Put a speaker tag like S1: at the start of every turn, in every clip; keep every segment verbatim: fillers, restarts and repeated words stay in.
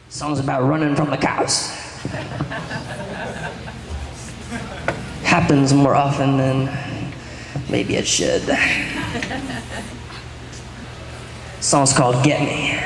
S1: Song's about running from the cops. Happens more often than maybe it should. Song's called Get Me.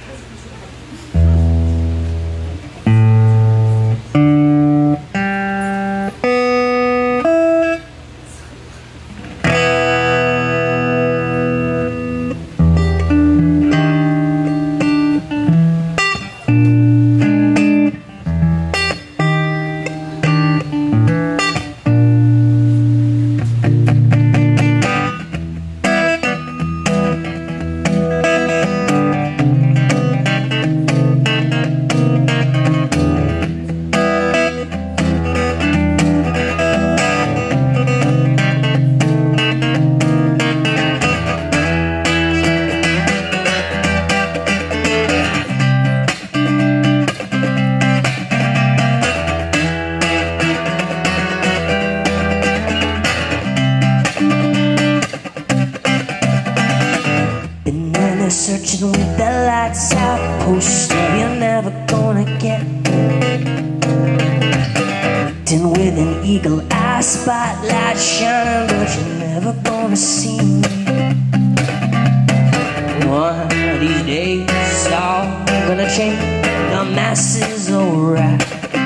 S1: Searching with the lights out, poster you're never gonna get. Waiting with an eagle eye, spotlight shining, but you're never gonna see me. One of these days it's all gonna change, the masses alright.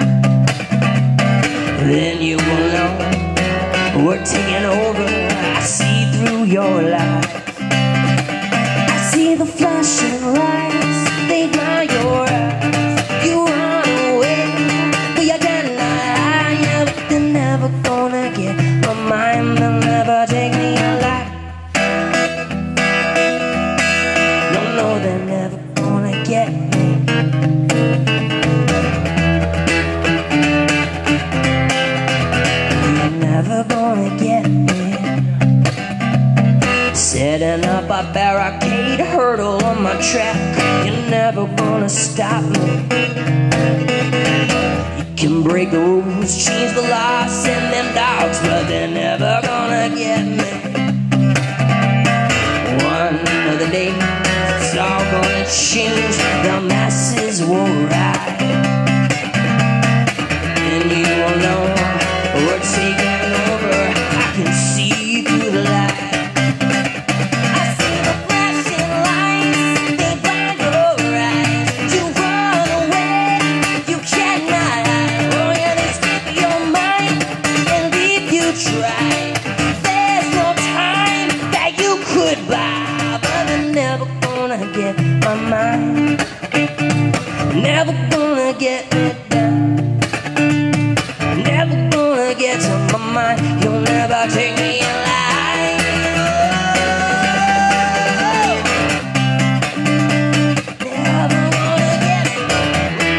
S1: Then you will know we're taking over. I see through your life. See the flashing lights, they blind your eyes. You run away, but you cannot hide. Yeah, but they're never gonna get my mind. They'll never take me alive. No, no, they're never gonna get me. They're never gonna get me. Setting up a barricade, hurdle on my track. You're never gonna stop me. You can break the rules, change the law, send them dogs, but they're never gonna get me. One of the days it's all gonna change, the masses will ride. And you will know we're taking over. I can see through the light. Get my mind, never gonna get me down, never gonna get to my mind. You'll never take me alive. Never gonna get me.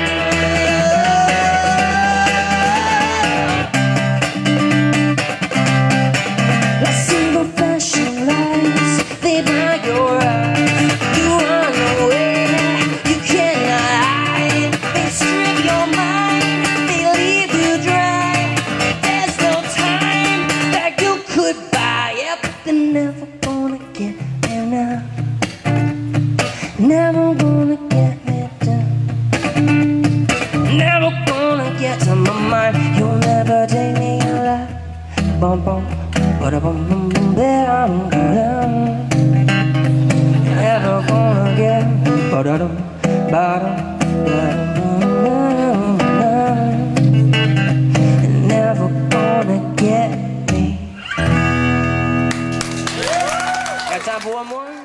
S1: I see the flashing lights, they blind your eyes. Never gonna get me now. Never gonna get me down. Never gonna get to my mind. You'll never take me alive. Bum bum, bada bum bum bum, bam bam. Never gonna get me. Bada dum, bada bum, never gonna get me. Got time for one more?